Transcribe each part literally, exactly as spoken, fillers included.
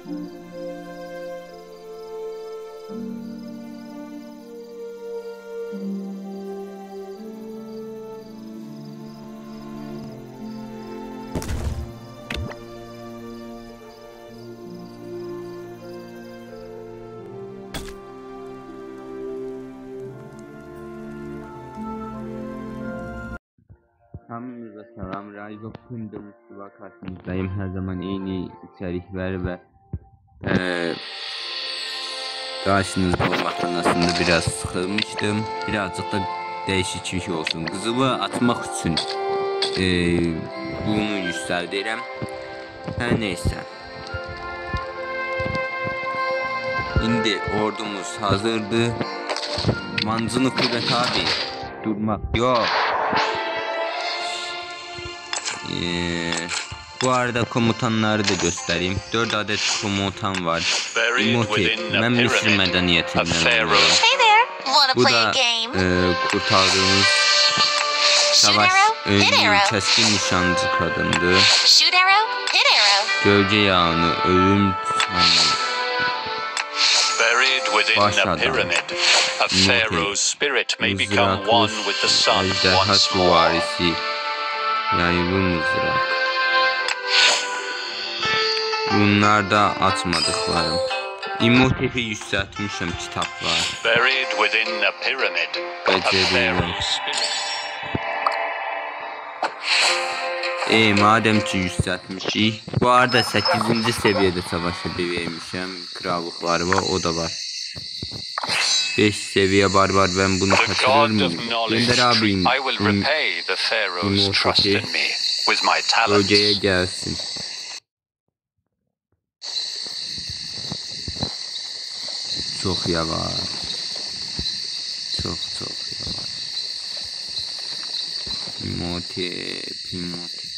Hamınıza selam. Rise of Kingdoms'la karşınızdayım. Her zaman yeni içerikler ve ee, karşınızda olmaktan aslında biraz sıkılmıştım. Birazcık da değişik bir şey olsun. Kızılı atmak için ee, bunu yükseldirəm. Her neyse. Şimdi ordumuz hazırdı. Mancını kuvvet abi. Durmak yok. Ee, bu arada komutanları da göstereyim. dört adet komutan var. Imhotep, ben Mısır medeniyetinden oluyorum. Bu da e, kurtardığımız savaş önlü keskin nişancı kadındı. Gölge yağını ölüm baş adam. Mızraklı ejderha süvarisi. Yaylı mızrak. Bunlar da atmadıklarım. Imhotep'i yükseltmişim kitaplar. Beceriyorum. E madem ki yükseltmişik. Bu arada sekizinci seviyede savaşabilmişim. Krallıklar var, o da var. beş seviye barbar, ben bunu kaçırır mıyım? Gönder abi Imhotep'i bölgeye gelsin. Çok yavaş. Çok çok yavaş. Imhotep, Imhotep.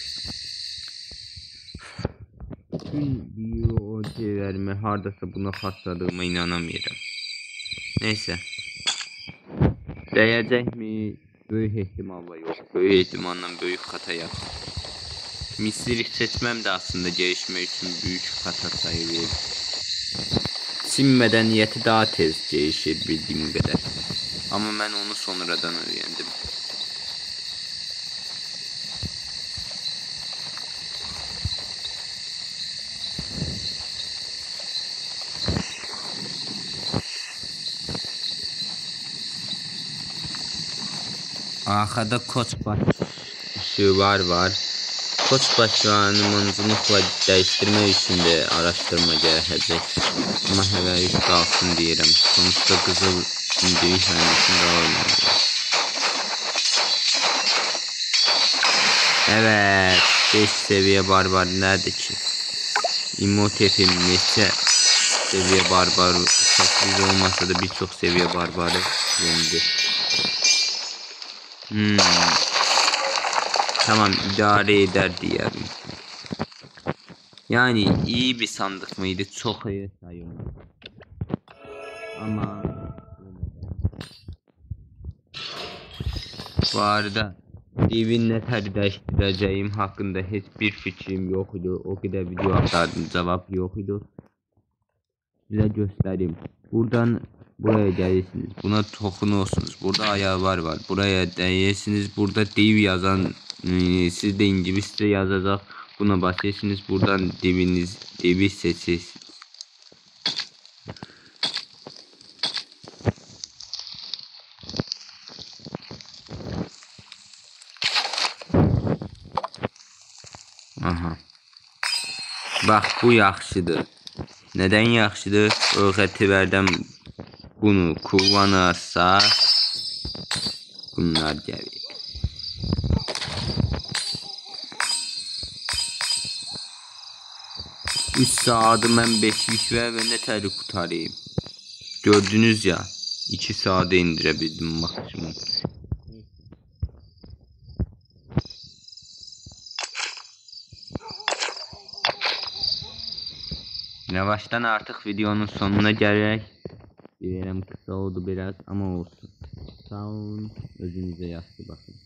Tüm bir ojelerimi hardasa buna katladığıma inanamıyorum. Neyse. Değecek mi? Büyük ihtimalle yok. Büyük ihtimalle büyük hata yaptım. Mısır'ı seçmem de aslında gelişme için büyük hata sayılır. Çin medeniyeti daha tez gelişir bildiğim kadar. Ama ben onu sonradan öğrendim. Arkada Koçbaşı var var. Koçbaşı mancınıqla değiştirme için de araştırma gerekecek. Ama hələ üç qalsın deyirəm. Sonuçta qızıl büyük hərəsində olmalı. Evet, beş seviye barbar nədir ki? Imhotep'in neçə seviye barbarı səkkiz olmasa da birçok seviye barbarı yendi. Hmm. Tamam, idare eder diyelim. Yani iyi bir sandık mıydı? Çok iyi sayıyorum. Ama bu arada Divin ne değiştireceğim hakkında hiçbir fikrim yoktu. O kadar video aktardım, cevap yoktu. Size göstereyim. Buradan buraya gelirsiniz. Buna dokunuyorsunuz. Burada ayağı var var. Buraya değiyorsunuz. Burada div yazan e, siz deyin gibi size yazacak. Buna basıyorsunuz. Buradan diviniz divi seçiyorsunuz. Aha. Bak bu yaxşıdır. Neden yaxşıdır? Öğretiverden bunu kullanırsa bunlar gelir. üç saatı mən beşlik ver ve neteri kurtarayım. Gördünüz ya, iki saate indirebildim maksimum. Yavaştan artık videonun sonuna gerek. Diyelim kısa oldu biraz ama olsun. Sağ olun. Özünüze yastı bakın.